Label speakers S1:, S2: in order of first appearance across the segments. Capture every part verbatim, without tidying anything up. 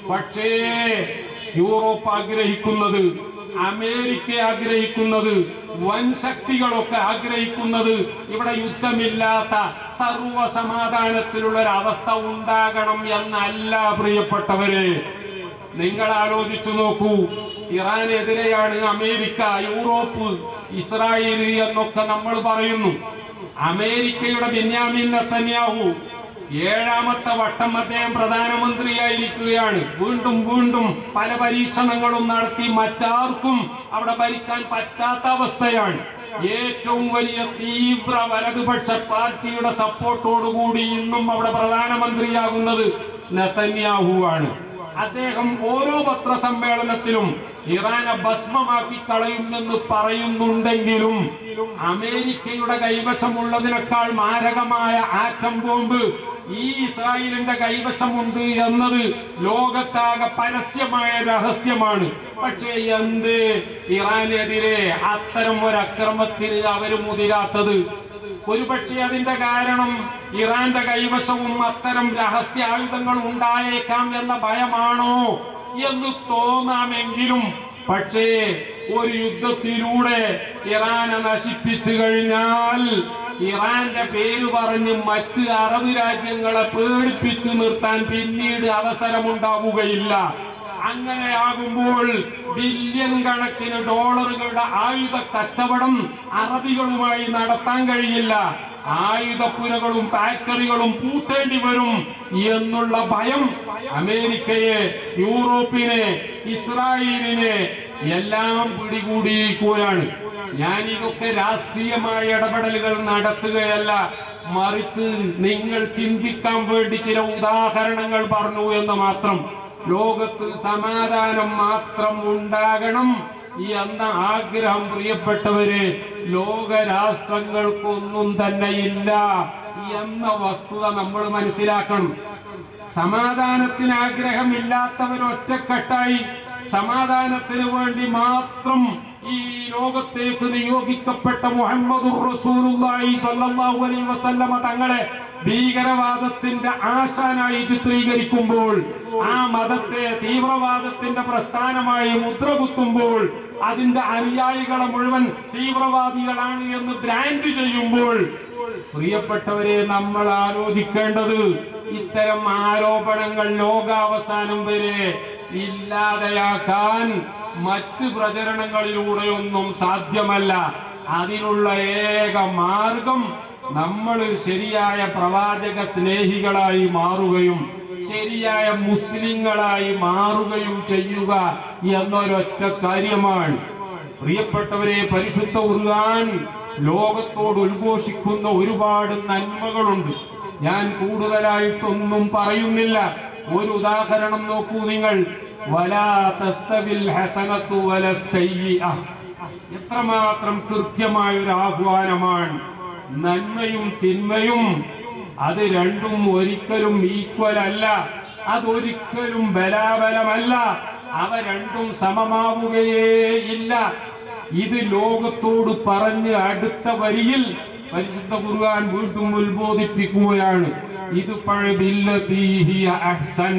S1: പക്ഷേ യൂറോപ്പ് ആഗ്രഹിക്കുന്നത്, അമേരിക്ക ആഗ്രഹിക്കുന്നത്, വൻ ശക്തികളൊക്കെ ആഗ്രഹിക്കുന്നത് ഇവിടെ യുദ്ധമില്ലാത്ത സർവ്വസമാധാനത്തിലുള്ള ഒരു അവസ്ഥ ഉണ്ടാകണം എന്നല്ല പ്രിയപ്പെട്ടവരെ. നിങ്ങൾ ആലോചിച്ചു നോക്കൂ, ഇറാനെതിരെയാണ് അമേരിക്ക, യൂറോപ്പ്, ഇസ്രായേൽ എന്നൊക്കെ നമ്മൾ പറയുന്നു. അമേരിക്കയുടെ ബെന്യാമിൻ നെതന്യാഹു ഏഴാമത്തെ വട്ടം അദ്ദേഹം പ്രധാനമന്ത്രിയായിരിക്കുകയാണ്. വീണ്ടും വീണ്ടും പല പരീക്ഷണങ്ങളും നടത്തി മറ്റാർക്കും അവിടെ ഭരിക്കാൻ പറ്റാത്ത അവസ്ഥയാണ്. ഏറ്റവും വലിയ തീവ്ര വലതുപക്ഷ പാർട്ടിയുടെ സപ്പോർട്ടോടുകൂടി ഇന്നും അവിടെ പ്രധാനമന്ത്രിയാകുന്നത് നെതന്യാഹു ആണ്. അദ്ദേഹം ഓരോ പത്രസമ്മേളനത്തിലും ഇറാനെ ഭസ്മമാക്കി കളയുമെന്ന് പറയുന്നുണ്ടെങ്കിലും അമേരിക്കയുടെ കൈവശമുള്ളതിനേക്കാൾ മാരകമായ ആറ്റം ബോംബ് ഈ ഇസ്രായേലിന്റെ കൈവശമുണ്ട് എന്നത് ലോകത്താകെ പരസ്യമായ രഹസ്യമാണ്. പക്ഷേ എന്ത് ഇറാനെതിരെ അത്തരം ഒരു അക്രമത്തിന് അവര് മുതിരാത്തത്? ഒരുപക്ഷെ അതിന്റെ കാരണം ഇറാന്റെ കൈവശവും അത്തരം രഹസ്യ ആയുധങ്ങൾ ഉണ്ടായേക്കാം എന്ന ഭയമാണോ എന്ന് തോന്നാമെങ്കിലും, പക്ഷേ ഒരു യുദ്ധത്തിലൂടെ ഇറാനെ നശിപ്പിച്ചു കഴിഞ്ഞാൽ ഇറാന്റെ പേര് പറഞ്ഞ് മറ്റ് അറബ് രാജ്യങ്ങളെ പേടിപ്പിച്ചു നിർത്താൻ പിന്നീട് അവസരമുണ്ടാവുകയില്ല. അങ്ങനെയാകുമ്പോൾ ബില്യൺ കണക്കിന് ഡോളറുകളുടെ ആയുധ കച്ചവടം അറബികളുമായി നടത്താൻ കഴിയില്ല. ആയുധപ്പുരകളും ഫാക്ടറികളും പൂട്ടേണ്ടി വരും എന്നുള്ള ഭയം അമേരിക്കയെ, യൂറോപ്പിനെ, ഇസ്രായേലിനെ എല്ലാം പിടികൂടിയിരിക്കുകയാണ്. ഞാൻ ഇതൊക്കെ രാഷ്ട്രീയമായ ഇടപെടലുകൾ നടത്തുകയല്ല, മറിച്ച് നിങ്ങൾ ചിന്തിക്കാൻ വേണ്ടി ചില ഉദാഹരണങ്ങൾ പറഞ്ഞു എന്ന് മാത്രം. ലോകത്ത് സമാധാനം മാത്രം ഉണ്ടാകണം എന്ന ആഗ്രഹം പ്രിയപ്പെട്ടവരെ ലോകരാഷ്ട്രങ്ങൾക്കൊന്നും തന്നെ ഇല്ല എന്ന വസ്തുത നമ്മൾ മനസ്സിലാക്കണം. സമാധാനത്തിന് ആഗ്രഹമില്ലാത്തവർ ഒറ്റക്കെട്ടായി സമാധാനത്തിന് വേണ്ടി മാത്രം ഈ ലോകത്തേക്ക് നിയോഗിക്കപ്പെട്ട മുഹമ്മദുർ റസൂലുള്ളാഹി സ്വല്ലല്ലാഹു അലൈഹി വസല്ലമ തങ്ങളെ ഭീകരവാദത്തിന്റെ ആശാനായി ചിത്രീകരിക്കുമ്പോൾ, ആ മതത്തെ തീവ്രവാദത്തിന്റെ പ്രസ്ഥാനമായി മുദ്രകുത്തുമ്പോൾ, അതിന്റെ അനുയായികളെ മുഴുവൻ തീവ്രവാദികളാണ് എന്ന് ബ്രാൻഡ് ചെയ്യുമ്പോൾ, പ്രിയപ്പെട്ടവരെ നമ്മൾ ആലോചിക്കേണ്ടത് ഇത്തരം ആരോപണങ്ങൾ ലോകാവസാനം വരെ ഇല്ലാതെയാക്കാൻ മറ്റ് പ്രചരണങ്ങളിലൂടെയൊന്നും സാധ്യമല്ല. അതിനുള്ള ഏക മാർഗം നമ്മൾ ശരിയായ പ്രവാചക സ്നേഹികളായി മാറുകയും ശരിയായ മുസ്ലിങ്ങളായി മാറുകയും ചെയ്യുക എന്നൊരൊറ്റ കാര്യമാണ്. പ്രിയപ്പെട്ടവരെ, പരിശുദ്ധ ഖുർആൻ ലോകത്തോട് ഉദ്ഘോഷിക്കുന്ന ഒരുപാട് നന്മകളുണ്ട്. ഞാൻ കൂടുതലായിട്ടൊന്നും പറയുന്നില്ല. ഒരു ഉദാഹരണം നോക്കൂ നിങ്ങൾ. വലാ തസ്തവിൽ ഹസനത്തു വലസ്സയ്യിഅ. എത്രമാത്രം കൃത്യമായ ഒരു ആഹ്വാനമാണ്. നന്മയും തിന്മയും അത് രണ്ടും ഒരിക്കലും ഈക്വൽ അല്ല, അതൊരിക്കലും ബലാബലമല്ല, അവ രണ്ടും സമമാവുകയേ ഇല്ല. ഇത് ലോകത്തോട് പറഞ്ഞ് അടുത്ത വരിയിൽ പരിശുദ്ധ ഖുർആൻ വീണ്ടും ഉത്ബോധിപ്പിക്കുകയാണ്. ഇത് പഴബില്ലതീ ഹിയ അഹ്സൻ.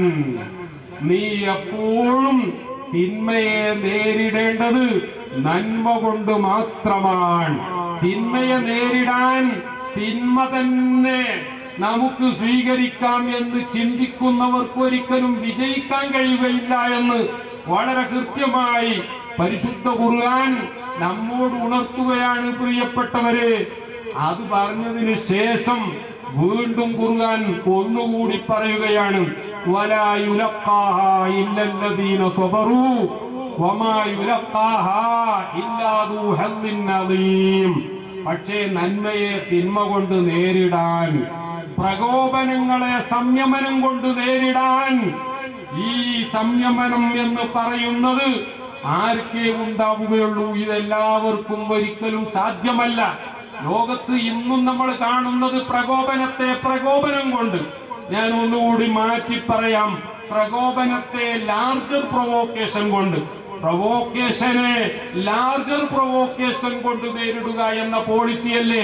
S1: നീ എപ്പോഴും തിന്മയെ നേരിടേണ്ടത് നന്മ കൊണ്ട് മാത്രമാണ്. തിന്മയെ നേരിടാൻ തിന്മ തന്നെ നമുക്ക് സ്വീകരിക്കാം എന്ന് ചിന്തിക്കുന്നവർക്ക് ഒരിക്കലും വിജയിക്കാൻ കഴിയുകയില്ല എന്ന് വളരെ കൃത്യമായി പരിശുദ്ധ ഖുർആൻ നമ്മോട് ഉണർത്തുകയാണ് പ്രിയപ്പെട്ടവരെ. അത് പറഞ്ഞതിന് ശേഷം വീണ്ടും ഖുർആൻ ഒന്നുകൂടി പറയുകയാണ്. വലാ യുലഖാഹാ ഇല്ലല്ലദീന സ്വബറൂ വമാ യുലഖാഹാ ഇല്ലാ ദൂ ഹദ്ദിൻ അദീം. പക്ഷേ നന്മയെ തിന്മ കൊണ്ട് നേരിടാൻ, പ്രകോപനങ്ങളെ സംയമനം കൊണ്ട് നേരിടാൻ, ഈ സംയമനം എന്ന് പറയുന്നത് ആർക്കേ ഉണ്ടാവുകയുള്ളൂ. ഇതെല്ലാവർക്കും ഒരിക്കലും സാധ്യമല്ല. ലോകത്ത് ഇന്നും നമ്മൾ കാണുന്നത് പ്രകോപനത്തെ പ്രകോപനം കൊണ്ട്. ഞാൻ ഒന്നുകൂടി മാറ്റി പറയാം. പ്രകോപനത്തെ ലാർജർ പ്രൊവോക്കേഷൻ കൊണ്ട്, പ്രൊവോക്കേഷനെ ലാർജർ പ്രൊവോക്കേഷൻ കൊണ്ട് നേരിടുക എന്ന പോളിസിയല്ലേ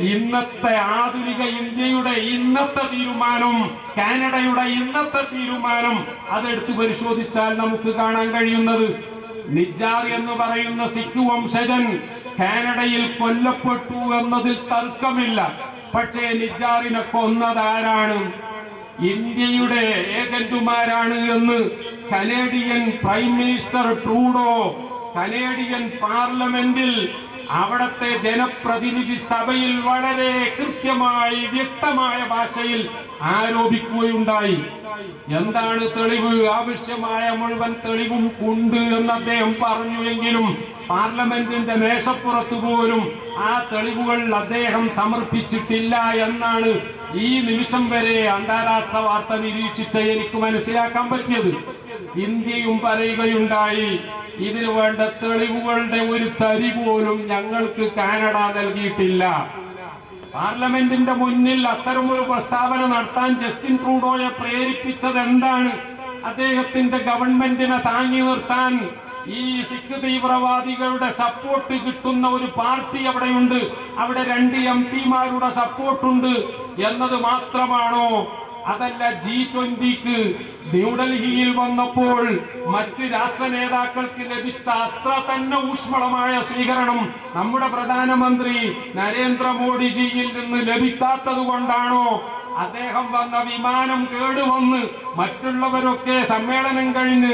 S1: ഇന്നത്തെ ആധുനിക ഇന്ത്യയുടെ ഇന്നത്തെ തീരുമാനം, കാനഡയുടെ ഇന്നത്തെ തീരുമാനം അതെടുത്ത് പരിശോധിച്ചാൽ നമുക്ക് കാണാൻ കഴിയുന്നത്, നിജാർ എന്ന് പറയുന്ന സിഖ് വംശജൻ കാനഡയിൽ കൊല്ലപ്പെട്ടു എന്നതിൽ തർക്കമില്ല. പക്ഷേ നിജാറിനെ കൊന്നതാരാണ്? ഇന്ത്യയുടെ ഏജന്റുമാരാണ് എന്ന് Canadian prime minister Trudeau Canadian പാർലമെന്റിൽ അവിടത്തെ ജനപ്രതിനിധി സഭയിൽ വളരെ കൃത്യമായി വ്യക്തമായ ഭാഷയിൽ ആരോപിക്കുകയുണ്ടായി. എന്താണ് തെളിവ്? ആവശ്യമായ മുഴുവൻ തെളിവും ഉണ്ട് എന്ന് അദ്ദേഹം പറഞ്ഞുവെങ്കിലും പാർലമെന്റിന്റെ മേശപ്പുറത്ത് പോലും ആ തെളിവുകൾ അദ്ദേഹം സമർപ്പിച്ചിട്ടില്ല എന്നാണ് ഈ നിമിഷം വരെ അന്താരാഷ്ട്ര വാർത്ത നിരീക്ഷിച്ച എനിക്ക് മനസ്സിലാക്കാൻ പറ്റിയത്. ഇന്ത്യയും പറയുകയുണ്ടായി, ഇതിന് വേണ്ട തെളിവുകളുടെ ഒരു തരി പോലും ഞങ്ങൾക്ക് കാനഡ നൽകിയിട്ടില്ല. പാർലമെന്റിന്റെ മുന്നിൽ അത്തരമൊരു പ്രസ്താവന നടത്താൻ ജസ്റ്റിൻ ട്രൂഡോയെ പ്രേരിപ്പിച്ചത് എന്താണ്? അദ്ദേഹത്തിന്റെ ഗവൺമെന്റിനെ താങ്ങി നിർത്താൻ ഈ സിഖ് തീവ്രവാദികളുടെ സപ്പോർട്ട് കിട്ടുന്ന ഒരു പാർട്ടി അവിടെയുണ്ട്, അവിടെ രണ്ട് എം പിമാരുടെ സപ്പോർട്ടുണ്ട് എന്നത് മാത്രമാണോ? അതല്ല, ജി ട്വന്റിക്ക് ന്യൂഡൽഹിയിൽ വന്നപ്പോൾ മറ്റ് രാഷ്ട്ര നേതാക്കൾക്ക് ലഭിച്ച അത്ര തന്നെ ഊഷ്മളമായ സ്വീകരണം നമ്മുടെ പ്രധാനമന്ത്രി നരേന്ദ്രമോദിജിയിൽ നിന്ന് ലഭിക്കാത്തത് കൊണ്ടാണോ? അദ്ദേഹം വന്ന വിമാനം കേടുവന്ന് മറ്റുള്ളവരൊക്കെ സമ്മേളനം കഴിഞ്ഞ്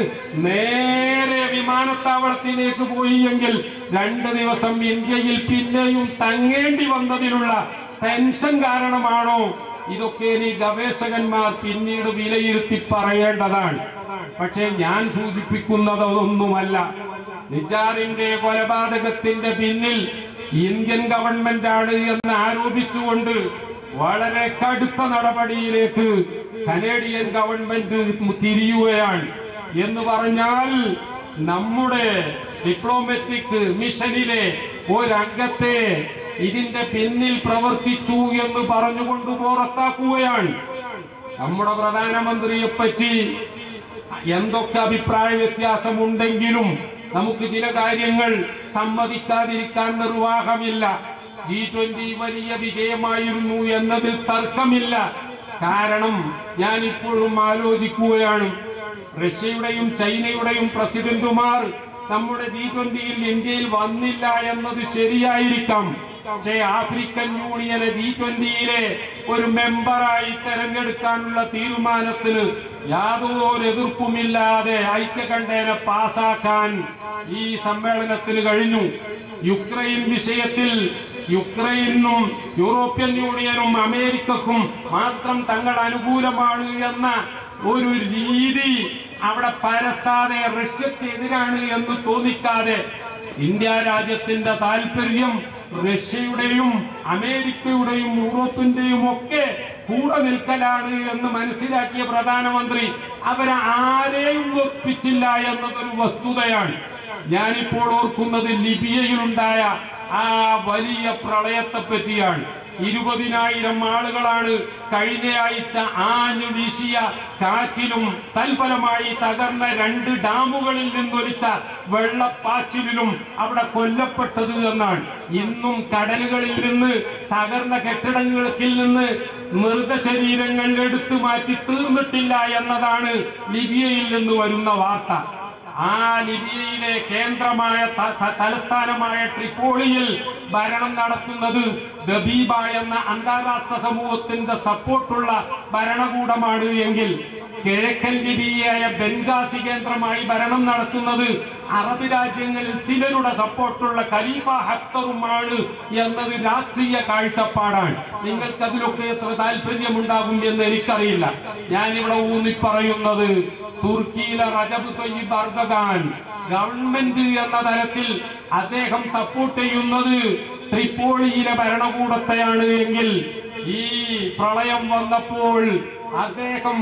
S1: നേരെ വിമാനത്താവളത്തിലേക്ക് പോയി എങ്കിൽ രണ്ട് ദിവസം ഇന്ത്യയിൽ പിന്നെയും തങ്ങേണ്ടി വന്നതിലുള്ള ടെൻഷൻ കാരണമാണോ? ഇതൊക്കെ ഇനി ഗവേഷകന്മാർ പിന്നീട് വിലയിരുത്തി പറയേണ്ടതാണ്. പക്ഷെ ഞാൻ സൂചിപ്പിക്കുന്നതൊന്നുമല്ല. നിജാറിന്റെ കൊലപാതകത്തിന്റെ പിന്നിൽ ഇന്ത്യൻ ഗവൺമെന്റ് ആണ് എന്ന് ആരോപിച്ചുകൊണ്ട് വളരെ കടുത്ത നടപടിയിലേക്ക് കനേഡിയൻ ഗവൺമെന്റ് തിരിയുകയാണ്. എന്ന് പറഞ്ഞാൽ നമ്മുടെ ഡിപ്ലോമാറ്റിക് മിഷനിലെ ഒരംഗത്തെ ഇതിന്റെ പിന്നിൽ പ്രവർത്തിച്ചു എന്ന് പറഞ്ഞുകൊണ്ട് പുറത്താക്കുകയാണ്. നമ്മുടെ പ്രധാനമന്ത്രിയെ പറ്റി എന്തൊക്കെ അഭിപ്രായ വ്യത്യാസമുണ്ടെങ്കിലും നമുക്ക് ചില കാര്യങ്ങൾ സമ്മതിക്കാതിരിക്കാൻ നിർവാഹമില്ല. ജി ട്വന്റി വലിയ വിജയമായിരുന്നു എന്നതിൽ തർക്കമില്ല. കാരണം ഞാൻ ഇപ്പോഴും ആലോചിക്കുകയാണ്, റഷ്യയുടെയും ചൈനയുടെയും പ്രസിഡന്റുമാർ നമ്മുടെ ജി ട്വന്റിയിൽ ഇന്ത്യയിൽ വന്നില്ല എന്നത് ശരിയായിരിക്കാം. പക്ഷേ ആഫ്രിക്കൻ യൂണിയനെ ജി ട്വന്റിയിലെ ഒരു മെമ്പറായി തെരഞ്ഞെടുക്കാനുള്ള തീരുമാനത്തിന് യാതൊരു എതിർപ്പുമില്ലാതെ ഐക്യകണ്ഠേന പാസാക്കാൻ ഈ സമ്മേളനത്തിന് കഴിഞ്ഞു. യുക്രൈൻ വിഷയത്തിൽ യുക്രൈനും യൂറോപ്യൻ യൂണിയനും അമേരിക്കക്കും മാത്രം തങ്ങൾ അനുകൂലമാണ് എന്ന ഒരു രീതി അവിടെ പരത്താതെ, റഷ്യക്കെതിരാണ് എന്ന് തോന്നിക്കാതെ ഇന്ത്യ രാജ്യത്തിന്റെ താല്പര്യം റഷ്യയുടെയും അമേരിക്കയുടെയും യൂറോപ്പിന്റെയും ഒക്കെ കൂടെ നിൽക്കലാണ് എന്ന് മനസ്സിലാക്കിയ പ്രധാനമന്ത്രി അവരെ ആരെയും ഒപ്പിച്ചില്ല എന്നതൊരു വസ്തുതയാണ്. ഞാനിപ്പോൾ ഓർക്കുന്നത് ലിബിയയിലുണ്ടായ ആ വലിയ പ്രളയത്തെ പറ്റിയാണ്. ഇരുപതിനായിരം ആളുകളാണ് കഴിഞ്ഞ ആഴ്ച ആഞ്ഞു വീശിയ കാറ്റിലും തൽഫലമായി തകർന്ന രണ്ട് ഡാമുകളിൽ നിന്നൊലിച്ച വെള്ളപ്പാച്ചിലും അവിടെ കൊല്ലപ്പെട്ടത് എന്നാണ്. ഇന്നും കടലുകളിൽ നിന്ന് തകർന്ന കെട്ടിടങ്ങളിൽ നിന്ന് മൃതശരീരങ്ങൾ എടുത്തു മാറ്റി തീർന്നിട്ടില്ല എന്നതാണ് ലിബിയയിൽ നിന്ന് വരുന്ന വാർത്ത. ആ ലിബിയയിലെ കേന്ദ്രമായ തലസ്ഥാനമായ ട്രിപ്പോളിയിൽ ഭരണം നടത്തുന്നത് ദബീബ എന്ന അന്താരാഷ്ട്ര സമൂഹത്തിന്റെ സപ്പോർട്ടുള്ള ഭരണകൂടമാണ് എങ്കിൽ കിഴക്കൻ ലിബിയയായ ബെൻഗാസി കേന്ദ്രമായി ഭരണം നടത്തുന്നത് അറബ് രാജ്യങ്ങളിൽ ചിലരുടെ സപ്പോർട്ടുള്ള ഖലീഫ ഹഫ്തറുമാണ് എന്നത് രാഷ്ട്രീയ കാഴ്ചപ്പാടാണ്. നിങ്ങൾക്ക് അതിലൊക്കെ എത്ര താല്പര്യമുണ്ടാകും എന്ന് എനിക്കറിയില്ല. ഞാനിവിടെ ഊന്നി പറയുന്നത് തുർക്കിയിലെ റജബ് തയ്യിബ് എർദോഗാൻ ഗവൺമെന്റ് എന്ന തലത്തിൽ അദ്ദേഹം സപ്പോർട്ട് ചെയ്യുന്നത് ട്രിപ്പോളിയിലെ ഭരണകൂടത്തെയാണ് എങ്കിൽ ഈ പ്രളയം വന്നപ്പോൾ അദ്ദേഹം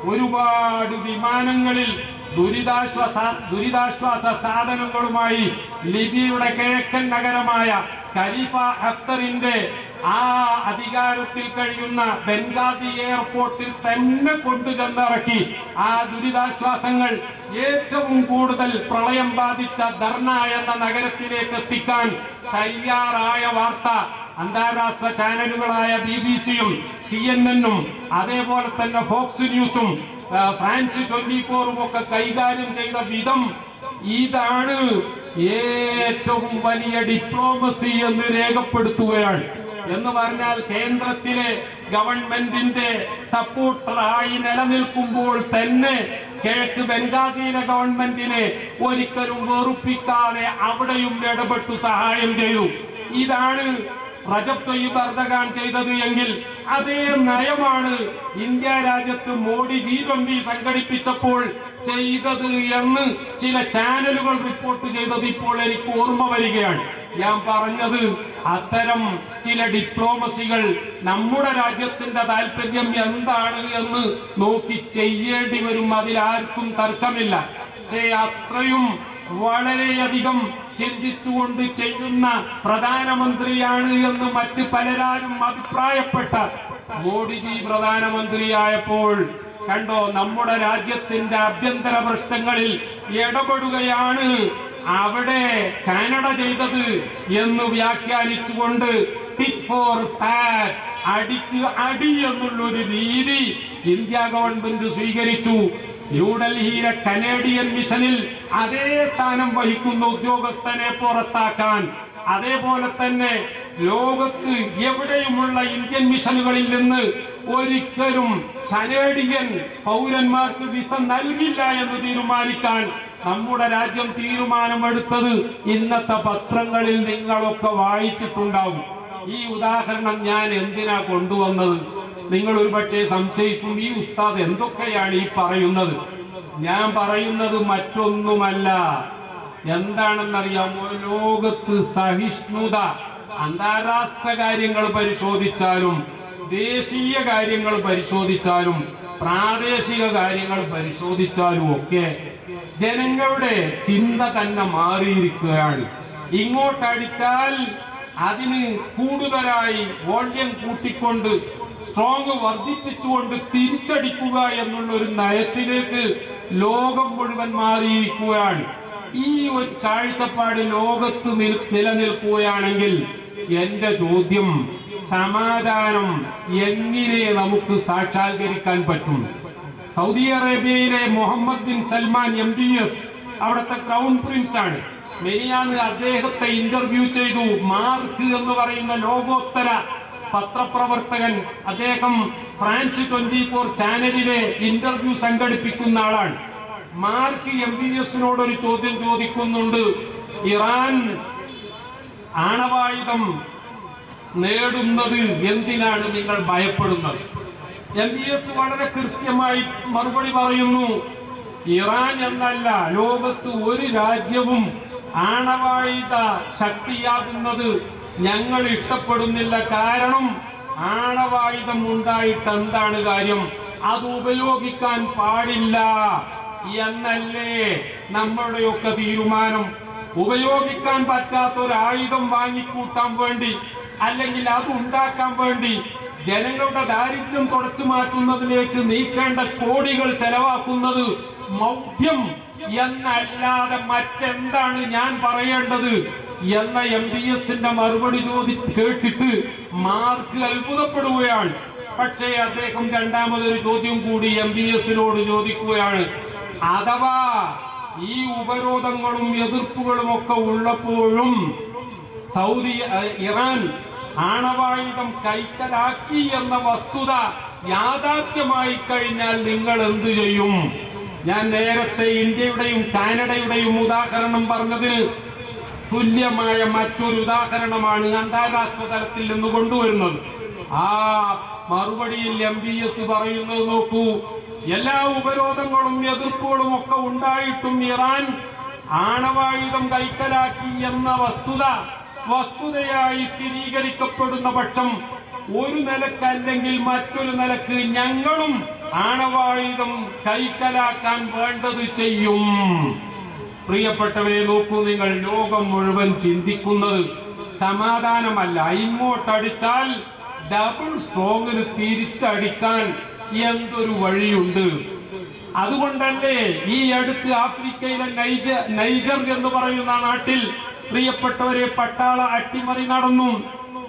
S1: ഒരുപാട് വിമാനങ്ങളിൽ ദുരിതാശ്വാസ ദുരിതാശ്വാസ സാധനങ്ങളുമായി ലിബിയയുടെ കിഴക്കൻ നഗരമായ ഖലീഫ ഹഫ്തറിന്റെ ആ അധികാരത്തിൽ കഴിയുന്ന ബെൻഗാസി എയർപോർട്ടിൽ തന്നെ കൊണ്ടുചെന്നിറക്കി ആ ദുരിതാശ്വാസങ്ങൾ ഏറ്റവും കൂടുതൽ പ്രളയം ബാധിച്ച ദർന എന്ന നഗരത്തിലേക്ക് എത്തിക്കാൻ തയ്യാറായ വാർത്ത അന്താരാഷ്ട്ര ചാനലുകളായ ബി ബി സിയും സി എൻ എന്നും അതേപോലെ തന്നെ ഫോക്സ് ന്യൂസും ഫ്രാൻസ് ട്വന്റി ഫോറും ഒക്കെ കൈകാര്യം ചെയ്ത വിധം ഇതാണ് ഏറ്റവും വലിയ ഡിപ്ലോമസി എന്ന് രേഖപ്പെടുത്തുകയാണ്. എന്ന് പറഞ്ഞാൽ കേന്ദ്രത്തിലെ ഗവൺമെന്റിന്റെ സപ്പോർട്ടറായി നിലനിൽക്കുമ്പോൾ തന്നെ കിഴക്ക് ബംഗാളിയിലെ ഗവൺമെന്റിനെ ഒരിക്കലും വെറുപ്പിക്കാതെ അവിടെയും ഇടപെട്ടു സഹായം ചെയ്തു. ഇതാണ് റജബ് തയ്യിബ് എർദോഗാൻ ചെയ്തത് എങ്കിൽ അതേ നയമാണ് ഇന്ത്യ രാജ്യത്ത് മോഡി ജി ട്വന്റി സംഘടിപ്പിച്ചപ്പോൾ ചെയ്തത് എന്ന് ചില ചാനലുകൾ റിപ്പോർട്ട് ചെയ്തത് ഇപ്പോൾ എനിക്ക് ഓർമ്മ വരികയാണ്. ഞാൻ പറഞ്ഞത് അത്തരം ചില ഡിപ്ലോമസികൾ നമ്മുടെ രാജ്യത്തിന്റെ താല്പര്യം എന്താണ് എന്ന് നോക്കി ചെയ്യേണ്ടി വരും. അതിലാർക്കും തർക്കമില്ല. പക്ഷേ അത്രയും വളരെയധികം ചിന്തിച്ചുകൊണ്ട് ചെയ്യുന്ന പ്രധാനമന്ത്രിയാണ് എന്ന് മറ്റ് പലരാരും അഭിപ്രായപ്പെട്ട മോഡിജി പ്രധാനമന്ത്രിയായപ്പോൾ കണ്ടോ, നമ്മുടെ രാജ്യത്തിന്റെ ആഭ്യന്തര പ്രശ്നങ്ങളിൽ ഇടപെടുകയാണ് അവിടെ കാനഡ ചെയ്തത് എന്ന് വ്യാഖ്യാനിച്ചുകൊണ്ട് ടിറ്റ് ഫോർ ടാറ്റ്, അടിക്ക് അടി എന്നുള്ളൊരു രീതി ഇന്ത്യ ഗവൺമെന്റ് സ്വീകരിച്ചു. ന്യൂഡൽഹിയിലെ കനേഡിയൻ മിഷനിൽ അതേ സ്ഥാനം വഹിക്കുന്ന ഉദ്യോഗസ്ഥനെ പുറത്താക്കാൻ, അതേപോലെ തന്നെ ലോകത്ത് എവിടെയുമുള്ള ഇന്ത്യൻ മിഷനുകളിൽ നിന്ന് ഒരിക്കലും കനേഡിയൻ പൗരന്മാർക്ക് വിസ നൽകില്ല എന്ന് തീരുമാനിക്കാൻ നമ്മുടെ രാജ്യം തീരുമാനമെടുത്തത് ഇന്നത്തെ പത്രങ്ങളിൽ നിങ്ങളൊക്കെ വായിച്ചിട്ടുണ്ടാവും. ഈ ഉദാഹരണം ഞാൻ എന്തിനാ കൊണ്ടുവന്നത്? നിങ്ങൾ ഒരുപക്ഷെ സംശയിക്കും, ഈ ഉസ്താദ് എന്തൊക്കെയാണ് ഈ പറയുന്നത്? ഞാൻ പറയുന്നത് മറ്റൊന്നുമല്ല. എന്താണെന്നറിയാമോ? ലോകത്ത് സഹിഷ്ണുത അന്താരാഷ്ട്ര കാര്യങ്ങൾ പരിശോധിച്ചാലും ദേശീയ കാര്യങ്ങൾ പരിശോധിച്ചാലും പ്രാദേശിക കാര്യങ്ങൾ പരിശോധിച്ചാലും ഒക്കെ ജനങ്ങളുടെ ചിന്ത തന്നെ മാറിയിരിക്കുകയാണ്. ഇങ്ങോട്ടടിച്ചാൽ അതിന് കൂടുതലായി വോള്യം കൂട്ടിക്കൊണ്ട് സ്ട്രോങ് വർദ്ധിപ്പിച്ചുകൊണ്ട് തിരിച്ചടിക്കുക എന്നുള്ള ഒരു നയത്തിലേക്ക് ലോകം മുഴുവൻ മാറിയിരിക്കുകയാണ്. ഈ ഒരു കാഴ്ചപ്പാട് ലോകത്ത് നിലനിൽക്കുകയാണെങ്കിൽ എന്റെ ചോദ്യം, സമാധാനം എങ്ങനെ നമുക്ക് സാക്ഷാത്കരിക്കാൻ പറ്റും? സൗദി അറേബ്യയിലെ Muhammad bin Salman M B S അവിടുത്തെ ക്രൗൺ പ്രിൻസ് ആണ്. മെനിയാന്ന് അദ്ദേഹത്തെ ഇന്റർവ്യൂ ചെയ്തു. മാർക്ക് എന്ന് പറയുന്ന ലോകോത്തര പത്രപ്രവർത്തകൻ, അദ്ദേഹം ഫ്രാൻസ് ട്വന്റി ഫോർ ചാനലിലെ ഇന്റർവ്യൂ സംഘടിപ്പിക്കുന്ന ആളാണ്. മാർക്ക് എം ബി എസിനോട് ഒരു ചോദ്യം ചോദിക്കുന്നുണ്ട്. ഇറാൻ ആണവായുധം നേടുന്നത് എന്തിനാണ് നിങ്ങൾ ഭയപ്പെടുന്നത്? എം ബി എസ് വളരെ കൃത്യമായി മറുപടി പറയുന്നു, ഇറാൻ എന്നല്ല, ലോകത്ത് ഒരു രാജ്യവും ആണവായുധ ശക്തിയാകുന്നത് ഞങ്ങൾ ഇഷ്ടപ്പെടുന്നില്ല. കാരണം ആണവായുധം ഉണ്ടായിട്ട് എന്താണ് കാര്യം? അത് ഉപയോഗിക്കാൻ പാടില്ല എന്നല്ലേ നമ്മുടെയൊക്കെ തീരുമാനം. ഉപയോഗിക്കാൻ പറ്റാത്ത ഒരു ആയുധം വാങ്ങിക്കൂട്ടാൻ വേണ്ടി, അല്ലെങ്കിൽ അത് ഉണ്ടാക്കാൻ വേണ്ടി ജനങ്ങളുടെ ദാരിദ്ര്യം തുടച്ചു മാറ്റുന്നതിലേക്ക് നീക്കേണ്ട കോടികൾ ചെലവാക്കുന്നത് മൗഢ്യം എന്നല്ലാതെ മറ്റെന്താണ് ഞാൻ പറയേണ്ടത് എന്ന എം ബി എസിന്റെ മറുപടി ചോദി കേട്ടിട്ട് മാർക്ക് അത്ഭുതപ്പെടുകയാണ്. പക്ഷേ അദ്ദേഹം രണ്ടാമതൊരു ചോദ്യം കൂടി എം ബി എസിനോട് ചോദിക്കുകയാണ്. അഥവാ ഈ ഉപരോധങ്ങളും എതിർപ്പുകളും ഒക്കെ ഉള്ളപ്പോഴും സൗദി ഇറാൻ ആണവായുധം കൈക്കലാക്കി എന്ന വസ്തുത യാഥാർത്ഥ്യമായി കഴിഞ്ഞാൽ നിങ്ങൾ എന്തു ചെയ്യും? ഞാൻ നേരത്തെ ഇന്ത്യയുടെയും കാനഡയുടെയും ഉദാഹരണം പറഞ്ഞതിന് തുല്യമായ മറ്റൊരു ഉദാഹരണമാണ് അന്താരാഷ്ട്ര തലത്തിൽ നിന്ന് കൊണ്ടുവരുന്നത്. ആ മറുപടിയിൽ എം ബി എസ് പറയുന്നത് നോക്കൂ. എല്ലാ ഉപരോധങ്ങളും എതിർപ്പുകളും ഒക്കെ ഉണ്ടായിട്ടും ഇറാൻ ആണവായുധം കൈക്കലാക്കി എന്ന വസ്തുത വസ്തുതയായി സ്ഥിരീകരിക്കപ്പെടുന്ന പക്ഷം ഒരു നിലക്ക് അല്ലെങ്കിൽ മറ്റൊരു നിലക്ക് ഞങ്ങളും ആണവായുധം കൈക്കലാക്കാൻ വേണ്ടത് ചെയ്യും. പ്രിയപ്പെട്ടവരെ നോക്കൂ, നിങ്ങൾ ലോകം മുഴുവൻ ചിന്തിക്കുന്നത് സമാധാനമല്ല, ഇങ്ങോട്ടടിച്ചാൽ ഡബിൾ സ്ട്രോങ്ങിന് തിരിച്ചടിക്കാൻ എന്തൊരു വഴിയുണ്ട്. അതുകൊണ്ടല്ലേ ഈ അടുത്ത് ആഫ്രിക്കയിലെ നൈജർ നൈജർ എന്ന് പറയുന്ന നാട്ടിൽ പ്രിയപ്പെട്ടവരെ പട്ടാള അട്ടിമറി നടന്നു.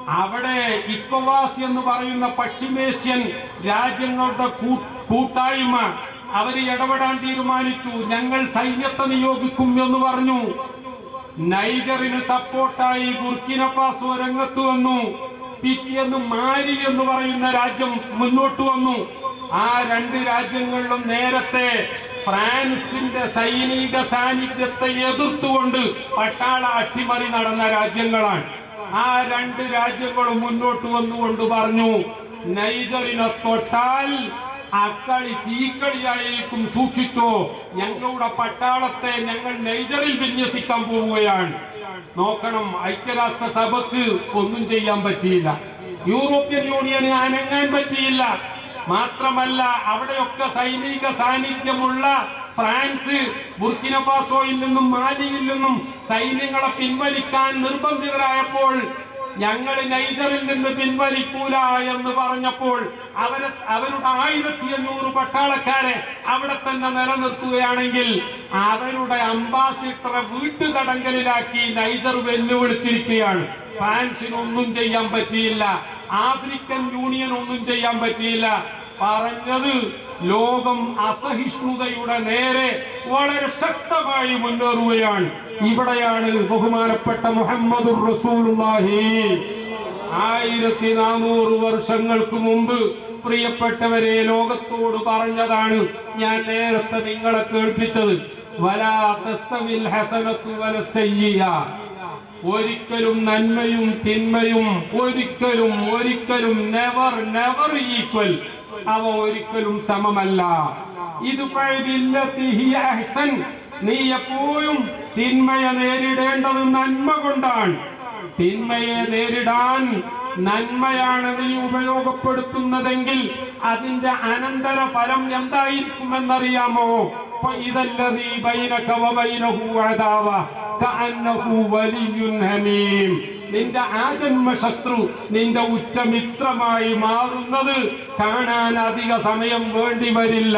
S1: അവിടെ ഇക്കോവാസ് എന്ന് പറയുന്ന പശ്ചിമേഷ്യൻ രാജ്യങ്ങളുടെ കൂട്ടായ്മ അവര് ഇടപെടാൻ തീരുമാനിച്ചു. ഞങ്ങൾ സൈന്യത്തെ നിയോഗിക്കും എന്ന് പറഞ്ഞു. നൈജറിന് സപ്പോർട്ടായി ബുർക്കിന ഫാസോ രംഗത്ത് വന്നു. പിറ്റേന്ന് മാലി എന്ന് പറയുന്ന രാജ്യം മുന്നോട്ട് വന്നു. ആ രണ്ട് രാജ്യങ്ങളിലും നേരത്തെ ഫ്രാൻസിന്റെ സൈനിക സാന്നിധ്യത്തെ എതിർത്തുകൊണ്ട് പട്ടാള അട്ടിമറി നടന്ന രാജ്യങ്ങളാണ്. ആ രണ്ട് രാജ്യങ്ങളും മുന്നോട്ട് വന്നുകൊണ്ട് പറഞ്ഞു, നൈജറിനെ തൊട്ടാൽ അക്കളി തീക്കളിയായിരിക്കും, സൂക്ഷിച്ചോ, ഞങ്ങളുടെ പട്ടാളത്തെ ഞങ്ങൾ നൈജറിൽ വിന്യസിക്കാൻ പോവുകയാണ്. നോക്കണം, ഐക്യരാഷ്ട്ര സഭക്ക് ഒന്നും ചെയ്യാൻ പറ്റിയില്ല, യൂറോപ്യൻ യൂണിയന് അനങ്ങാൻ പറ്റിയില്ല. മാത്രമല്ല അവിടെയൊക്കെ സൈനിക സാന്നിധ്യമുള്ള ഫ്രാൻസ് ബുർക്കിന ഫാസോയിൽ നിന്നും മാലിയിൽ നിന്നും സൈന്യങ്ങളെ പിൻവലിക്കാൻ നിർബന്ധിതരായപ്പോൾ ഞങ്ങൾ നൈജറിൽ നിന്ന് പിൻവലിക്കൂല എന്ന് പറഞ്ഞപ്പോൾ അവരെ അവരുടെ ആയിരത്തി അഞ്ഞൂറ് പട്ടാളക്കാരെ അവിടെ തന്നെ നിലനിർത്തുകയാണെങ്കിൽ അവരുടെ അംബാസിഡറെ വീട്ടുതടങ്കലിലാക്കി നൈജർ വെല്ലുവിളിച്ചിരിക്കുകയാണ്. ഫ്രാൻസിനൊന്നും ചെയ്യാൻ പറ്റിയില്ല, ആഫ്രിക്കൻ യൂണിയൻ ഒന്നും ചെയ്യാൻ പറ്റിയില്ല. പറഞ്ഞത് ലോകം അസഹിഷ്ണുതയുടെ നേരെ വളരെ ശക്തമായി മുന്നേറുകയാണ്. ഇവിടെയാണ് ബഹുമാനപ്പെട്ട മുഹമ്മദുർ റസൂലുള്ളാഹി ആയിരത്തി നാനൂറ് വർഷങ്ങൾക്ക് മുമ്പ് പ്രിയപ്പെട്ടവരെ ലോകത്തോട് പറഞ്ഞതാണ്. ഞാൻ നേരത്തെ നിങ്ങളെ കേൾപ്പിച്ചത്, വലാ തസ്തവിൽ ഹസനത്തു വലസ്സയ്യിഅ, ഒരിക്കലും നന്മയും തിന്മയും ഒരിക്കലും ഒരിക്കലും നെവർ നെവർ ഈക്വൽ, അവ ഒരിക്കലും സമമല്ല. ഇത് അഹ്സൻ, നീ എപ്പോഴും തിന്മയെ നേരിടേണ്ടത് നന്മ കൊണ്ടാണ്. തിന്മയെ നേരിടാൻ നന്മയാണ് നീ ഉപയോഗപ്പെടുത്തുന്നതെങ്കിൽ അതിന്റെ അനന്തര ഫലം എന്തായിരിക്കുമെന്നറിയാമോ? ഫഇദല്ലദീ ബൈനക വബൈനഹു അദാവ കഅന്നഹു വലിയ്യുൻ ഹമീം, നിന്റെ ആജന്മ ശത്രു നിന്റെ ഉറ്റമിത്രമായി മാറുന്നത് കാണാൻ അധിക സമയം വേണ്ടി വരില്ല.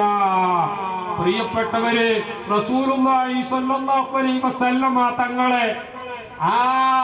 S1: പ്രിയപ്പെട്ടവരെ, റസൂലുള്ളാഹി സ്വല്ലല്ലാഹു അലൈഹി വസല്ലമ തങ്ങളെ ആ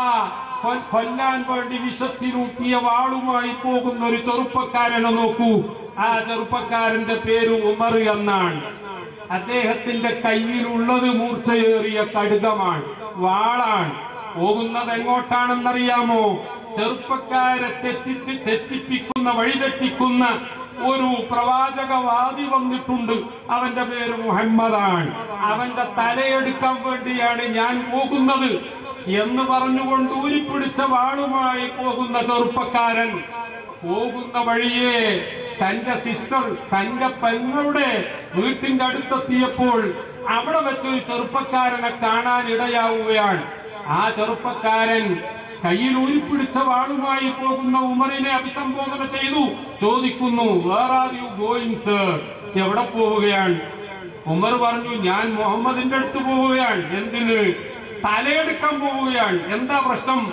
S1: കൊല്ലാൻ വേണ്ടി വിഷത്തിലൂട്ടിയ വാളുമായി പോകുന്ന ഒരു ചെറുപ്പക്കാരനെ നോക്കൂ. ആ ചെറുപ്പക്കാരന്റെ പേര് ഉമർ എന്നാണ്. അദ്ദേഹത്തിന്റെ കയ്യിലുള്ളത് മൂർച്ചയേറിയ കടുകമാണ്, വാളാണ്. പോകുന്നത് എങ്ങോട്ടാണെന്നറിയാമോ? ചെറുപ്പക്കാരെ തെറ്റി തെറ്റിപ്പിക്കുന്ന വഴിതെറ്റിക്കുന്ന ഒരു പ്രവാചകവാദി വന്നിട്ടുണ്ട്. അവന്റെ പേര് മുഹമ്മദാണ്. അവന്റെ തലയെടുക്കാൻ വേണ്ടിയാണ് ഞാൻ പോകുന്നത് എന്ന് പറഞ്ഞുകൊണ്ട് ഊരിപ്പിടിച്ച വാളുമായി പോകുന്ന ചെറുപ്പക്കാരൻ പോകുന്ന വഴിയെ തന്റെ സിസ്റ്റർ തന്റെ പെങ്ങളുടെ വീട്ടിന്റെ അടുത്തെത്തിയപ്പോൾ അവിടെ വെച്ചൊരു ചെറുപ്പക്കാരനെ കാണാൻ ഇടയാവുകയാണ്. ആ ചെറുപ്പക്കാരൻ കയ്യിൽ ഊരിപ്പിടിച്ച വാളുമായി പോകുന്ന ഉമറിനെ അഭിസംബോധന ചെയ്തു. ചോദിക്കുന്നു, where are you going sir, എവിടെ പോവുകയാണ്? ഉമർ പറഞ്ഞു, ഞാൻ മുഹമ്മദിന്റെ അടുത്ത് പോവുകയാണ്. എന്തിന്? തലയെടുക്കാൻ പോവുകയാണ്. എന്താ പ്രശ്നം?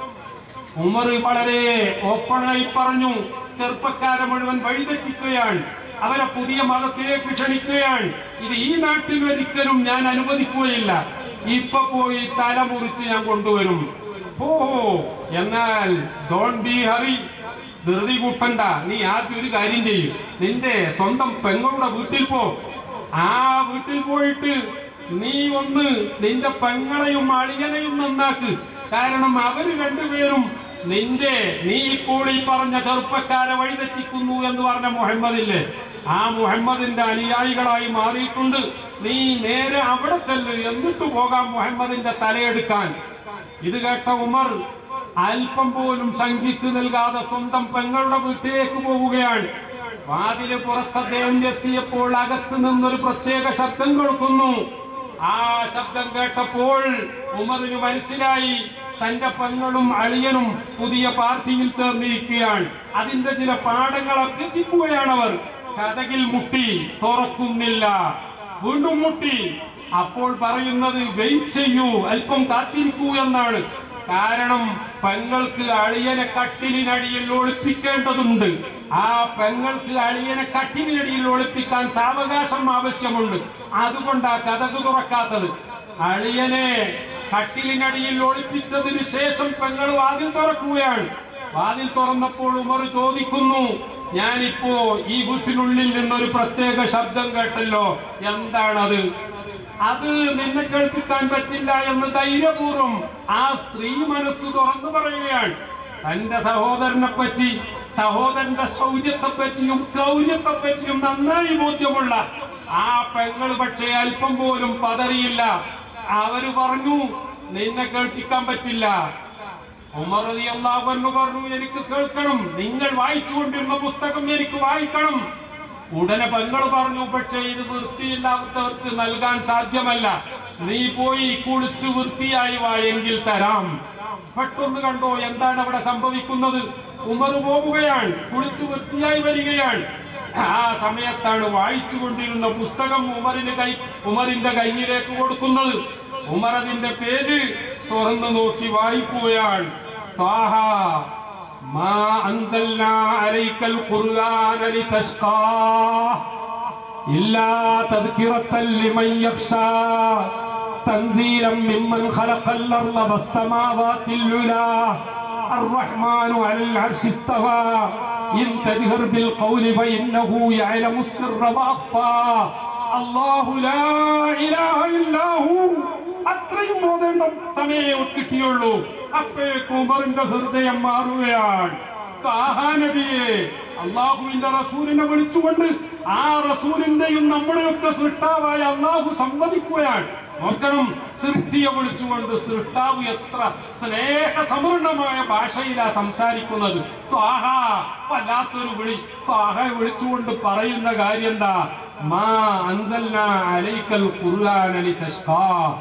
S1: ഉമർ വളരെ ഓപ്പണായി പറഞ്ഞു. ചെറുപ്പക്കാരെ മുഴുവൻ വഴിതെറ്റിക്കുകയാണ്, അവരെ പുതിയ മതത്തിലേക്ക് ക്ഷണിക്കുകയാണ്. ഇത് ഈ നാട്ടിൽ ഒരിക്കലും ഞാൻ അനുവദിക്കുകയില്ല. ഇപ്പൊ പോയി തല മുറിച്ച് ഞാൻ കൊണ്ടുവരും. ഓ, എന്നാൽ ഡോണ്ട് ബി ഹറി, ധൃതി കൂട്ടണ്ട. നീ ആദ്യം ഒരു കാര്യം ചെയ്യും, നിന്റെ സ്വന്തം പെങ്ങളുടെ വീട്ടിൽ പോ. ആ വീട്ടിൽ പോയിട്ട് നീ ഒന്ന് നിന്റെ പെങ്ങളെയും അളിയനെയും നന്നാക്ക്. കാരണം അവര് രണ്ടുപേരും നിന്റെ നീ ഇപ്പോൾ ഈ പറഞ്ഞ ചെറുപ്പക്കാരെ വഴിതെറ്റിക്കുന്നു എന്ന് പറഞ്ഞ മുഹമ്മദില്ലേ, ആ മുഹമ്മദിന്റെ അനുയായികളായി മാറിയിട്ടുണ്ട്. നീ നേരെ അവിടെ ചെല്ല്, എന്നിട്ട് പോകാം മുഹമ്മദിന്റെ തലയെടുക്കാൻ. ഇത് കേട്ട ഉമർ അല്പം പോലും ശങ്കിച്ചു നൽകാതെ സ്വന്തം പെങ്ങളുടെ വീട്ടിലേക്ക് പോവുകയാണ്. വാതില് പുറത്ത് അദ്ദേഹം എത്തിയപ്പോൾ അകത്ത് നിന്നൊരു പ്രത്യേക ശബ്ദം കേൾക്കുന്നു. ആ ശബ്ദം കേട്ടപ്പോൾ ഉമറിന് മനസ്സിലായി തന്റെ പെങ്ങളും അളിയനും പുതിയ പാർട്ടിയിൽ ചേർന്നിരിക്കുകയാണ്. അതിന്റെ ചില പാഠങ്ങൾ അഭ്യസിക്കുകയാണവർ. കതകിൽ മുട്ടി, തുറക്കുന്നില്ല. വീണ്ടും മുട്ടി. അപ്പോൾ പറയുന്നത് വെയിറ്റ് ചെയ്യൂ, അല്പം കാത്തിരിക്കൂ എന്നാണ്. കാരണം പെങ്ങൾക്ക് അളിയനെ കട്ടിലിനടിയിൽ ഒളിപ്പിക്കേണ്ടതുണ്ട്. ആ പെങ്ങൾക്ക് അളിയനെ കട്ടിലിനടിയിൽ ഒളിപ്പിക്കാൻ സാവകാശം ആവശ്യമുണ്ട്. അതുകൊണ്ടാ കതക് തുറക്കാത്തത്. അളിയനെ കട്ടിലിനടിയിൽ ഒളിപ്പിച്ചതിന് ശേഷം പെങ്ങൾ വാതിൽ തുറക്കുകയാണ്. വാതിൽ തുറന്നപ്പോൾ ഉമർ ചോദിക്കുന്നു, ഞാനിപ്പോ ഈ വീട്ടിനുള്ളിൽ നിന്നൊരു പ്രത്യേക ശബ്ദം കേട്ടല്ലോ, എന്താണത്? അത് നിന്നെ കേൾപ്പിക്കാൻ പറ്റില്ല എന്ന് ധൈര്യപൂർവ്വം ആ സ്ത്രീ മനസ്സ് തുറന്നു പറയുകയാണ്. തന്റെ സഹോദരനെ പറ്റി, സഹോദരന്റെ ശൗര്യത്തെ പറ്റിയും ക്രൗര്യത്തെ പറ്റിയും നന്നായി ബോധ്യമുള്ള ആ പെങ്ങൾ പക്ഷേ അല്പം പോലും പതറിയില്ല. അവര് പറഞ്ഞു, നിന്നെ കേൾപ്പിക്കാൻ പറ്റില്ല. ഉമർ റളിയല്ലാഹു അൻഹു പറഞ്ഞു, എനിക്ക് കേൾക്കണം, നിങ്ങൾ വായിച്ചുകൊണ്ടിരുന്ന പുസ്തകം എനിക്ക് വായിക്കണം. ഉടനെ പെങ്ങൾ പറഞ്ഞു, പക്ഷേ ഇത് വൃത്തിയില്ലാത്തവർക്ക് നൽകാൻ സാധ്യമല്ല, നീ പോയി കുളിച്ച് വൃത്തിയായി വായെങ്കിൽ തരാം. പെട്ടെന്ന് കണ്ടോ എന്താണ് അവിടെ സംഭവിക്കുന്നത്? ഉമർ പോകുകയാണ്, കുളിച്ച് വൃത്തിയായി വരികയാണ്. ആ സമയത്താണ് വായിച്ചു കൊണ്ടിരുന്ന പുസ്തകം ഉമറിന്റെ കൈ ഉമറിന്റെ കയ്യിലേക്ക് കൊടുക്കുന്നത്. ഉമർ അതിന്റെ പേജ് തുറന്നു നോക്കി വായിക്കുകയാണ്. ത്വാഹ മാ അൻസൽനാ അലൈക്കൽ ഖുർആന ലിതശ്ഖാ ഇല്ലാ തദ്കിറത്തൻ ലിമൻ യഖ്ശാ തൻസീലൻ മിമ്മൻ ഖലഖൽ അർള വസ്സമാവാതിൽ ഉലാ الرحمن على العرش استوى إن تجهر بالقول فإنه يعلم السر وأخفى الله لا إله إلا هو. അത്രയും മോദേണ്ട സമയം കിട്ടിയുള്ളൂ. അപ്പോഴേക്കും ഉമറിന്റെ ഹൃദയം മാറുകയാണ്. നബിയെ, അള്ളാഹുവിന്റെ റസൂലിനെ വിളിച്ചുകൊണ്ട് ആ റസൂലിന്റെയും നമ്മുടെയൊക്കെ സൃഷ്ടാവായ അള്ളാഹു സംവദിക്കുകയാണ്. നോക്കണം, സൃഷ്ടിയെ വിളിച്ചുകൊണ്ട് സൃഷ്ടാവ് എത്ര സ്നേഹസമൃദ്ധമായ ഭാഷയിലാ സംസാരിക്കുന്നത്. ത്വാഹ, വല്ലാത്തൊരു വിളി. ത്വാഹ വിളിച്ചുകൊണ്ട് പറയുന്ന കാര്യം എന്താ? മാ അൻസൽനാ അലൈക്കൽ ഖുർആന ലിതശ്ഖാ.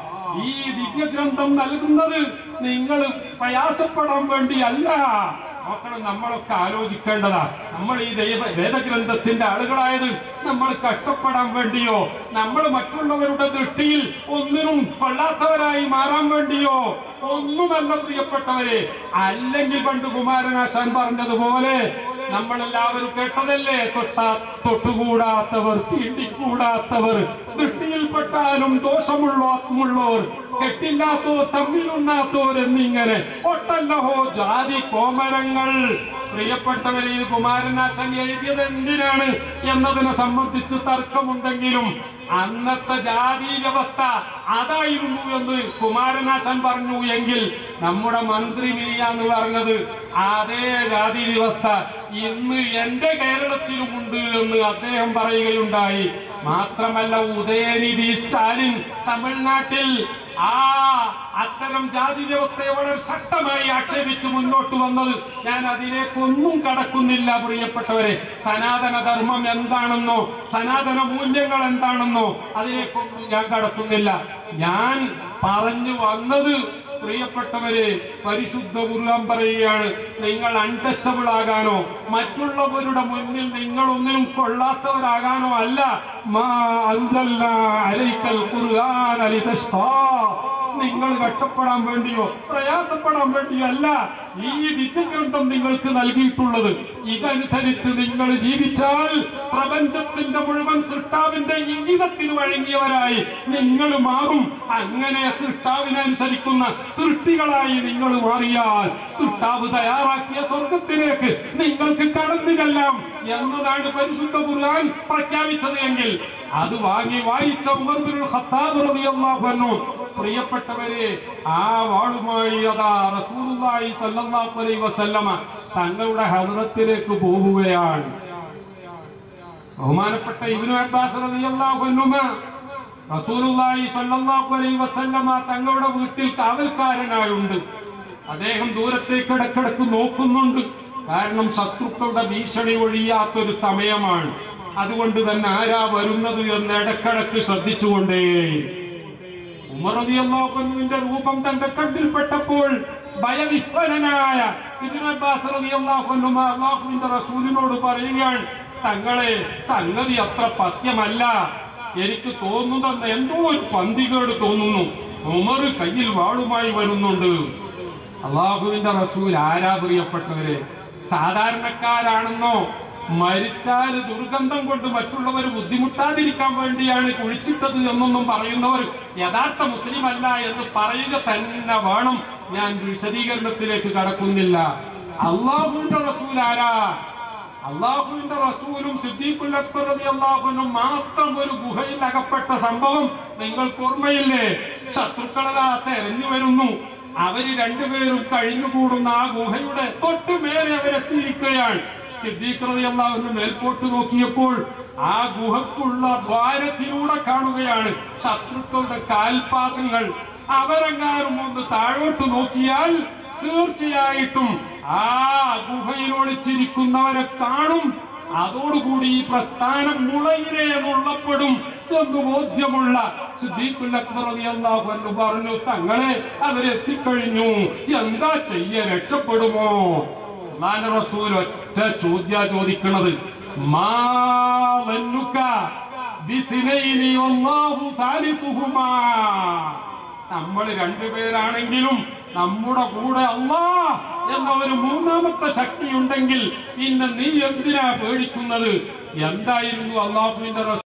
S1: ഈ ദിവ്യഗ്രന്ഥം നൽകുന്നത് നിങ്ങൾ പ്രയാസപ്പെടാൻ വേണ്ടിയല്ല. നോക്കണം, നമ്മളൊക്കെ ആലോചിക്കേണ്ടതാ. നമ്മൾ ഈ ദൈവ വേദഗ്രന്ഥത്തിന്റെ ആളുകളായത് നമ്മൾ കഷ്ടപ്പെടാൻ വേണ്ടിയോ, നമ്മൾ മറ്റുള്ളവരുടെ ദൃഷ്ടിയിൽ ഒന്നിനും കൊള്ളാത്തവരായി മാറാൻ വേണ്ടിയോ ഒന്നുമല്ല പ്രിയപ്പെട്ടവരെ. അല്ലെങ്കിൽ പണ്ട് കുമാരനാശാൻ പറഞ്ഞതുപോലെ നമ്മളെല്ലാവരും കേട്ടതല്ലേ, തൊട്ടാ തൊട്ടുകൂടാത്തവർ, തീണ്ടിക്കൂടാത്തവർ, ദൃഷ്ടിയിൽപ്പെട്ടാലും ദോഷമുള്ളോർ, കെട്ടില്ലാത്തോ തമ്മിലുണ്ണാത്തോർ എന്നിങ്ങനെ ഒട്ടല്ലഹോ ജാതി കോമരങ്ങൾ. പ്രിയപ്പെട്ടവരെ, ഇത് കുമാരനാശൻ എഴുതിയത് എന്തിനാണ് എന്നതിനെ സംബന്ധിച്ച് തർക്കമുണ്ടെങ്കിലും അന്നത്തെ ജാതി വ്യവസ്ഥ അതായിരുന്നു എന്ന് കുമാരനാശൻ പറഞ്ഞു എങ്കിൽ നമ്മുടെ മന്ത്രി മിനിയാന്ന് പറഞ്ഞത് അതേ ജാതി വ്യവസ്ഥ ഇന്ന് എന്റെ കേരളത്തിലുമുണ്ട് എന്ന് അദ്ദേഹം പറയുകയുണ്ടായി. മാത്രമല്ല, ഉദയനിധി സ്റ്റാലിൻ തമിഴ്നാട്ടിൽ ആ അത്തരം ജാതി വ്യവസ്ഥയെ വളരെ ശക്തമായി ആക്ഷേപിച്ച് മുന്നോട്ട് വന്നത് ഞാൻ അതിലേക്കൊന്നും കടക്കുന്നില്ല പ്രിയപ്പെട്ടവരെ. സനാതന ധർമ്മം എന്താണെന്നോ സനാതന മൂല്യങ്ങൾ എന്താണെന്നോ അതിലേക്കൊന്നും ഞാൻ കടക്കുന്നില്ല. ഞാൻ പറഞ്ഞു വന്നത് പ്രിയപ്പെട്ടവരെ, പരിശുദ്ധ ഖുർആൻ പറയുകയാണ്, നിങ്ങൾ അൺടച്ചബിൾ ആകാനോ മറ്റുള്ളവരുടെ മുന്നിൽ നിങ്ങൾ ഒന്നിനും കൊള്ളാത്തവരാകാനോ അല്ല. മാ അൻസൽനാ അലൈക്കൽ ഖുർആന ലിതശ്ഖാ. നിങ്ങൾ കഷ്ടപ്പെടാൻ വേണ്ടിയോ പ്രയാസപ്പെടാൻ വേണ്ടിയോ അല്ല ഈ ദിവ്യഗ്രന്ഥം നിങ്ങൾക്ക് നൽകിയിട്ടുള്ളത്. ഇതനുസരിച്ച് നിങ്ങൾ ജീവിച്ചാൽ പ്രപഞ്ചത്തിന്റെ മുഴുവൻ സൃഷ്ടാവിന്റെ ഇംഗിതത്തിന് വഴങ്ങിയവരായി നിങ്ങൾ മാറും. അങ്ങനെ സൃഷ്ടാവിനനുസരിക്കുന്ന സൃഷ്ടികളായി നിങ്ങൾ മാറിയാൽ സൃഷ്ടാവ് തയ്യാറാക്കിയ സ്വർഗത്തിലേക്ക് നിങ്ങൾക്ക് കടന്നു ചെല്ലാം എന്നതാണ് പരിശുദ്ധ ഖുർആൻ പ്രഖ്യാപിച്ചത്. എങ്കിൽ അത് വാങ്ങി വായിച്ച ഉമർ ഇബ്നുൽ ഖത്താബ് റളിയല്ലാഹു അൻഹു പ്രിയപ്പെട്ടവരെ, ആ വാളുമായി അതാ റസൂലുള്ളാഹി സ്വല്ലല്ലാഹു അലൈഹി വസല്ലമ തങ്ങളുടെ ഹദ്റത്തിലേക്ക് പോവുകയാണ്. ബഹുമാനപ്പെട്ട ഇബ്നു അബ്ബാസ് റളിയല്ലാഹു അൻഹുമ റസൂലുള്ളാഹി സ്വല്ലല്ലാഹു അലൈഹി വസല്ലമ തങ്ങളുടെ വീട്ടിൽ കാവൽക്കാരനായുണ്ട്. അദ്ദേഹം ദൂരത്തേക്ക് ഇടക്കിടക്ക് നോക്കുന്നുണ്ട്. കാരണം ശത്രുക്കളുടെ ഭീഷണി ഒഴിയാത്തൊരു സമയമാണ്. അതുകൊണ്ട് തന്നെ ആരാ വരുന്നത് എന്ന് ഇടക്കിടക്ക് ശ്രദ്ധിച്ചുകൊണ്ടേ. ഉമർ റളിയല്ലാഹു അൻഹുവിന്റെ രൂപം തന്റെ കണ്ണിൽപ്പെട്ടപ്പോൾ ഭയവിഹ്വലനായ ഇബ്നു അബ്ബാസ് റളിയല്ലാഹു അൻഹു അല്ലാഹുവിന്റെ റസൂലിനോട് പറയുകയാണ്, തങ്ങളെ സംഗതി അത്ര പഥ്യമല്ല, എനിക്ക് തോന്നുന്ന എന്തോ ഒരു പന്തികേട് തോന്നുന്നു. ഉമർ കയ്യിൽ വാളുമായി വരുന്നുണ്ട്. അല്ലാഹുവിന്റെ റസൂൽ ആരാ പ്രിയപ്പെട്ടവരെ? സാധാരണക്കാരാണെന്നോ മരിച്ചാൽ ദുർഗന്ധം കൊണ്ട് മറ്റുള്ളവർ ബുദ്ധിമുട്ടാതിരിക്കാൻ വേണ്ടിയാണ് കുഴിച്ചിട്ടത് എന്നൊന്നും പറയുന്നവർ യഥാർത്ഥ മുസ്ലിം അല്ല എന്ന് പറയുക തന്നെ വേണം. ഞാൻ വിശദീകരണത്തിലേക്ക് കടക്കുന്നില്ല. അള്ളാഹുവിന്റെ റസൂൽ ആരാ? അള്ളാഹുവിന്റെ റസൂലും സിദ്ദീഖുൽ അക്ബർ റളിയല്ലാഹു അൻഹു മാത്രം ഒരു ഗുഹയിൽ അകപ്പെട്ട സംഭവം നിങ്ങൾക്ക് ഓർമ്മയില്ലേ? ശത്രുക്കളതാ തെരഞ്ഞു വരുന്നു. അവര് രണ്ടുപേരും കഴിഞ്ഞുകൂടുന്ന ആ ഗുഹയുടെ തൊട്ടുമേലെ അവരെത്തിയിരിക്കുകയാണ്. സിദ്ദീഖ് റളിയല്ലാഹു അൻഹു മേൽപോട്ട് നോക്കിയപ്പോൾ ആ ഗുഹക്കുള്ള ദ്വാരത്തിലൂടെ കാണുകയാണ് ശത്രുക്കളുടെ കാൽപാദങ്ങൾ. അവരെങ്ങാനും ഒന്ന് താഴോട്ട് നോക്കിയാൽ തീർച്ചയായിട്ടും ആ ഗുഹയിൽ ഒളിച്ചിരിക്കുന്നവരെ കാണും. അതോടുകൂടി ഈ പ്രസ്ഥാനം മുളയിലെ എന്നുള്ളപ്പെടും എന്ന് ബോധ്യമുള്ള സിദ്ദീഖുൽ അക്ബർ റളിയല്ലാഹു അൻഹു പറഞ്ഞു, തങ്ങളെ അവരെത്തിക്കഴിഞ്ഞു, എന്താ ചെയ്യ, രക്ഷപ്പെടുമോ? അല്ലാഹുവിന്റെ റസൂൽ ഒറ്റ ചോദ്യ ചോദിക്കുന്നത്, മാ ലന്നുക ബിസിനൈനി വല്ലാഹു സാലിസുഹുമാ. നമ്മൾ രണ്ടുപേരാണെങ്കിലും നമ്മുടെ കൂടെ അല്ലാഹ് എന്ന ഒരു മൂന്നാമത്തെ ശക്തി ഉണ്ടെങ്കിൽ പിന്നെ നീ എന്തിനാ പേടിക്കുന്നത്? എന്തായിരുന്നു അല്ലാഹുവിന്റെ